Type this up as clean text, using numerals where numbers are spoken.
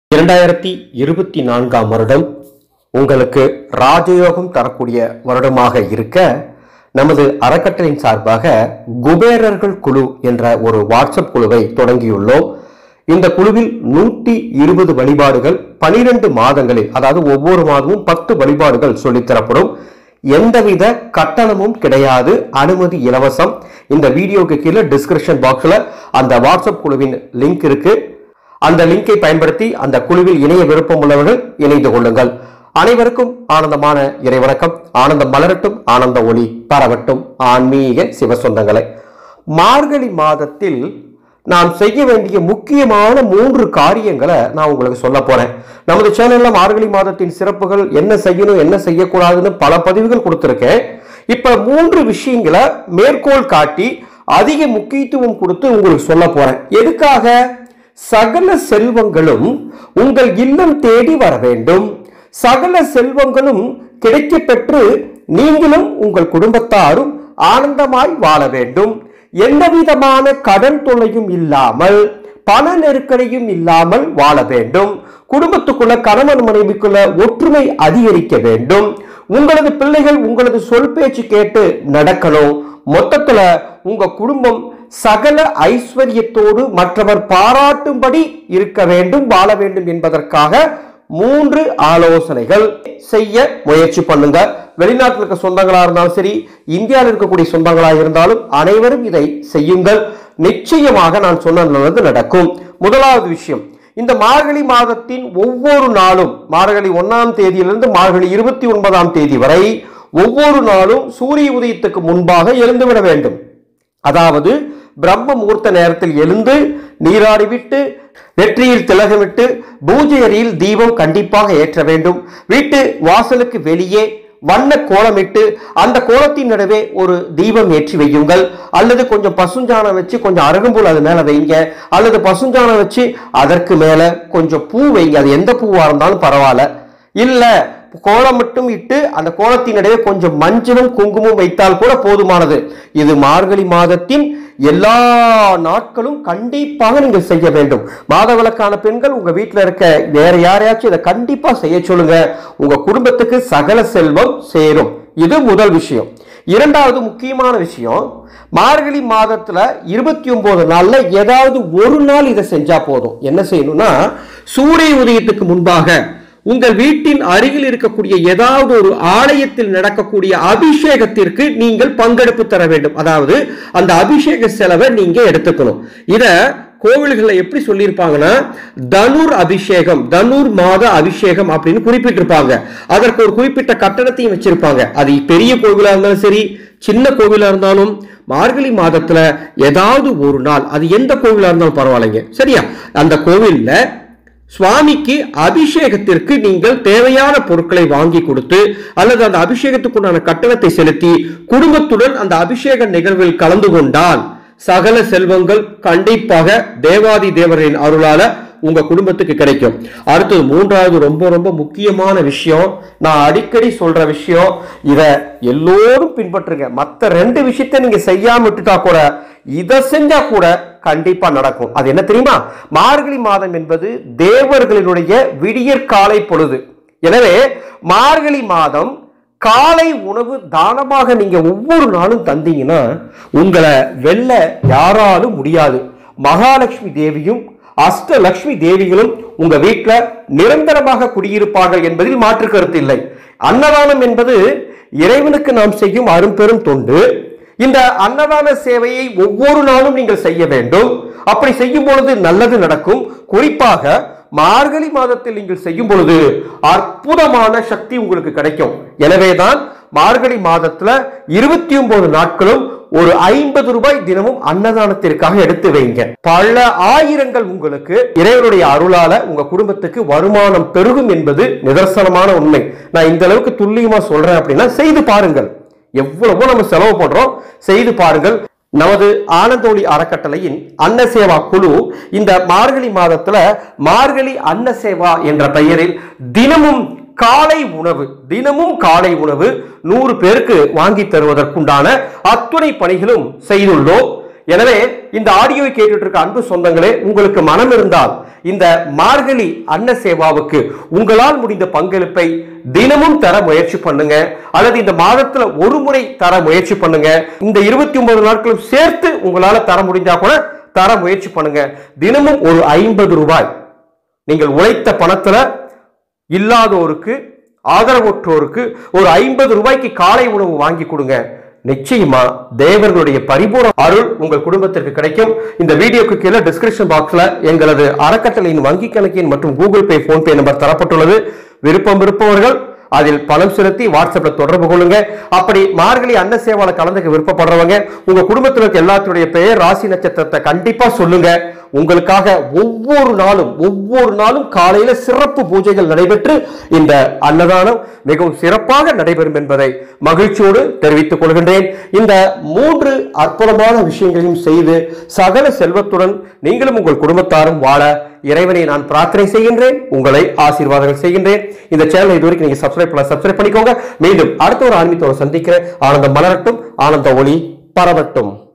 2024 வருடம் உங்களுக்கு ராஜயோகம் தரக்கூடிய வருடமாக இருக்க நமது அறக்கட்டளையின் சார்பாக குபேரர்கள் குழு என்ற ஒரு வாட்ஸ்அப் குழுவை தொடங்கியுள்ளோம். இந்த குழுவில் 120 வழிபாடுகள் 12 மாதங்களில், அதாவது ஒவ்வொரு மாதமும் 10 வழிபாடுகள் சொல்லித்தரப்படும். எந்தவித கட்டணமும் கிடையாது, அனுமதி இலவசம். இந்த வீடியோக்கு கீழே டிஸ்கிரிப்ஷன் பாக்ஸ்ல அந்த வாட்ஸ்அப் குழுவின் லிங்க் இருக்கு. அந்த லிங்கை பயன்படுத்தி அந்த குழுவில் இணைய விருப்பம் உள்ளவர்கள் இணைந்து கொள்ளுங்கள். அனைவருக்கும் ஆனந்தமான இறைவணக்கம். ஆனந்தம் மலரட்டும், ஆனந்த ஒளி பரவட்டும். ஆன்மீக சிவசொந்தங்களை, மார்கழி மாதத்தில் நாம் செய்ய வேண்டிய முக்கியமான 3 காரியங்களை நான் உங்களுக்கு சொல்ல போறேன். நமது சேனல்ல மார்கழி மாதத்தின் சிறப்புகள், என்ன செய்யணும் என்ன செய்யக்கூடாதுன்னு பல பதிவுகள் கொடுத்திருக்கேன். இப்ப 3 விஷயங்களை மேற்கோள் காட்டி அதிக முக்கியத்துவம் கொடுத்து உங்களுக்கு சொல்ல போறேன். எதுக்காக? சகல செல்வங்களும் உங்கள் இல்லம் தேடி வர வேண்டும். சகல செல்வங்களும் கிடைக்க பெற்று நீங்களும் உங்கள் குடும்பத்தாரும் ஆனந்தமாய் வாழ வேண்டும். எந்த விதமான கடன் தொல்லையும் இல்லாமல், பண நெருக்கடியும் இல்லாமல் வாழ வேண்டும். குடும்பத்துக்குள்ள கணவன் மனைவிக்குள்ள ஒற்றுமை அதிகரிக்க வேண்டும். உங்களது பிள்ளைகள் உங்களது சொல் பேச்சு கேட்டு நடக்கணும். மொத்தத்துல உங்க குடும்பம் சகல ஐஸ்வர்யத்தோடு மற்றவர் பாராட்டும்படி இருக்க வேண்டும், வாழ வேண்டும் என்பதற்காக 3 ஆலோசனைகள் செய்ய முயற்சி பண்ணுங்க. வெளிநாட்டில் இருக்க சொந்தங்களா இருந்தாலும் சரி, இந்தியாவில் இருக்கக்கூடிய சொந்தங்களா இருந்தாலும் அனைவரும் இதை செய்யுங்கள். நிச்சயமாக நான் சொன்னது நடக்கும். முதலாவது விஷயம், இந்த மார்கழி மாதத்தின் ஒவ்வொரு நாளும், மார்கழி 1ஆம் தேதியிலிருந்து மார்கழி 29ஆம் தேதி வரை ஒவ்வொரு நாளும் சூரிய உதயத்துக்கு முன்பாக எழுந்துவிட வேண்டும். அதாவது பிரம்ம முகூர்த்த நேரத்தில் எழுந்து நீராடிவிட்டு நெற்றியில் திலகமிட்டு பூஜை அறையில் தீபம் கண்டிப்பாக ஏற்ற வேண்டும். வீட்டு வாசலுக்கு வெளியே வண்ண கோலமிட்டு அந்த கோலத்தின் நடுவே ஒரு தீபம் ஏற்றி வையுங்கள். அல்லது கொஞ்சம் பசுஞ்சாணம் வச்சு கொஞ்சம் அருகம்புல் அது மேல வைங்க. அல்லது பசுஞ்சாணம் வச்சு அதற்கு மேல கொஞ்சம் பூ வைங்க. அது எந்த பூவா இருந்தாலும் பரவாயில்ல. இல்ல கோலம் மட்டும் இட்டு அந்த கோலத்தினிடையே கொஞ்சம் மஞ்சளும் குங்குமம் வைத்தால் கூட போதுமானது. இது மார்கழி மாதத்தின் எல்லா நாட்களும் கண்டிப்பாக நீங்கள் செய்ய வேண்டும். மாதவிலக்கான பெண்கள் உங்க வீட்டில் இருக்க வேற யாரையாச்சும் இதை கண்டிப்பா செய்ய சொல்லுங்க. உங்க குடும்பத்துக்கு சகல செல்வம் சேரும். இது முதல் விஷயம். இரண்டாவது முக்கியமான விஷயம், மார்கழி மாதத்துல 29 நாள்ல ஏதாவது ஒரு நாள் இதை செஞ்சா போதும். என்ன செய்யணும்னா, சூரிய உதயத்துக்கு முன்பாக உங்கள் வீட்டின் அருகில் இருக்கக்கூடிய ஏதாவது ஒரு ஆலயத்தில் நடக்கக்கூடிய அபிஷேகத்திற்கு நீங்கள் பங்கெடுப்பு தர வேண்டும். அதாவது அந்த அபிஷேக செலவை நீங்க எடுத்துக்கணும். இத கோவில்களில் எப்படி சொல்லியிருப்பாங்கன்னா, தனுர் அபிஷேகம், தனுர் மாத அபிஷேகம் அப்படின்னு குறிப்பிட்டிருப்பாங்க. அதற்கு ஒரு குறிப்பிட்ட கட்டணத்தையும் வச்சிருப்பாங்க. அது பெரிய கோவிலா இருந்தாலும் சரி, சின்ன கோவிலா இருந்தாலும் மார்கழி மாதத்துல ஏதாவது ஒரு நாள், அது எந்த கோவிலா இருந்தாலும் பரவாயில்லைங்க, சரியா, அந்த கோவில்ல சுவாமிக்கு அபிஷேகத்திற்கு நீங்கள் தேவையான பொருட்களை வாங்கி கொடுத்து அல்லது அந்த அபிஷேகத்துக்குண்டான கட்டணத்தை செலுத்தி குடும்பத்துடன் அந்த அபிஷேக நிகழ்வில் கலந்து கொண்டால் சகல செல்வங்கள் கண்டிப்பாக தேவாதி தேவரின் அருளால உங்க குடும்பத்துக்கு கிடைக்கும். அடுத்தது மூன்றாவது ரொம்ப ரொம்ப முக்கியமான விஷயம், நான் அடிக்கடி சொல்ற விஷயம், இத எல்லோரும் பின்பற்றுங்க. மற்ற 2 விஷயத்தை நீங்க செய்யாம விட்டுட்டா கூட இதை செஞ்சா கூட கண்டிப்பா நடக்கும். அது என்ன தெரியுமா? மார்கழி மாதம் என்பது தேவர்களினுடைய விடியற் காலை பொழுது. எனவே மார்கழி மாதம் காலை உணவு தானமாக நீங்க ஒவ்வொரு நாளும் தந்தீங்கன்னா உங்களை வெல்ல யாராலும் முடியாது. மகாலட்சுமி தேவியும் அஷ்டலட்சுமி தேவிகளும் உங்க வீட்டுல நிரந்தரமாக குடியிருப்பார்கள் என்பதில் மாற்று கருத்து இல்லை. அன்னதானம் என்பது இறைவனுக்கு நாம் செய்யும் அரும்பெரும் தொண்டு. இந்த அன்னதான சேவையை ஒவ்வொரு நாளும் நீங்கள் செய்ய வேண்டும். அப்படி செய்யும் பொழுது நல்லது நடக்கும். குறிப்பாக மார்கழி மாதத்தில் நீங்கள் செய்யும் பொழுது அற்புதமான சக்தி உங்களுக்கு கிடைக்கும். எனவேதான் மார்கழி மாதத்துல 29 நாட்களும் ஒரு 50 ரூபாய் தினமும் அன்னதானத்திற்காக எடுத்து வைங்க. பல ஆயிரங்கள் உங்களுக்கு இறைவனுடைய அருளால உங்க குடும்பத்துக்கு வருமானம் பெருகும் என்பது நிதர்சனமான உண்மை. நான் இந்த அளவுக்கு துல்லியமா சொல்றேன் அப்படின்னா செய்து பாருங்கள். எவ்வளவோ நம்ம செலவு பண்றோம், செய்து பாருங்கள். நமது ஆனந்தோளி அறக்கட்டளையின் அன்னசேவா குழு இந்த மார்கழி மாதத்துல மார்கழி அன்னசேவா என்ற பெயரில் தினமும் காலை உணவு 100 பேருக்கு வாங்கி தருவதற்குண்டான அத்துணை பணிகளும் செய்துள்ளோம். எனவே இந்த ஆடியோவை கேட்டுட்டு இருக்க அன்பு சொந்தங்களே, உங்களுக்கு மனம் இருந்தால் இந்த மார்கழி அன்ன சேவாவுக்கு உங்களால் முடிந்த பங்களிப்பை தினமும் தர முயற்சி பண்ணுங்க, அல்லது இந்த மாதத்துல ஒரு முறை தர முயற்சி பண்ணுங்க. இந்த 29 நாட்களும் சேர்த்து உங்களால தர முடிஞ்சா கூட தர முயற்சி பண்ணுங்க. தினமும் ஒரு 50 ரூபாய் நீங்கள் உழைத்த பணத்துல இல்லாதோருக்கு, ஆதரவற்றோருக்கு ஒரு 50 ரூபாய்க்கு காலை உணவு வாங்கி கொடுங்க. நிச்சயமா தேவர்களுடைய பரிபூர்ண அருள் உங்கள் குடும்பத்திற்கு கிடைக்கும். இந்த வீடியோக்கு கீழே டிஸ்கிரிப்ஷன் பாக்ஸ்ல எங்களது அறக்கட்டளையின் வங்கி கணக்கின் மற்றும் கூகுள் பே, போன்பே நம்பர் தரப்பட்டுள்ளது. விருப்பம் இருப்பவர்கள் அதில் பணம் செலுத்தி வாட்ஸ்அப்ல தொடர்பு கொள்ளுங்க. அப்படி மார்கழி அன்ன சேவால கலந்துக்க விருப்பப்படுறவங்க உங்க குடும்பத்தில் இருக்க எல்லாத்துடைய பெயர், ராசி, நட்சத்திரத்தை கண்டிப்பா சொல்லுங்க. உங்களுக்காக ஒவ்வொரு நாளும் காலையில சிறப்பு பூஜைகள் நடைபெற்று இந்த அன்னதானம் மிகவும் சிறப்பாக நடைபெறும் என்பதை மகிழ்ச்சியோடு தெரிவித்துக் கொள்கின்றேன். இந்த 3 அற்புதமான விஷயங்களையும் செய்து சகல செல்வத்துடன் நீங்களும் உங்கள் குடும்பத்தாரும் வாழ இறைவனை நான் பிரார்த்தனை செய்கின்றேன். உங்களை ஆசீர்வாதங்கள் செய்கின்றேன். இந்த சேனலை இதுவரைக்கும் நீங்க சப்ஸ்கிரைப் பண்ணிக்கோங்க. மீண்டும் அடுத்த ஒரு ஆன்மீகத்தோடு சந்திக்கிறேன். ஆனந்தம் மலரட்டும், ஆனந்த ஒளி பரவட்டும்.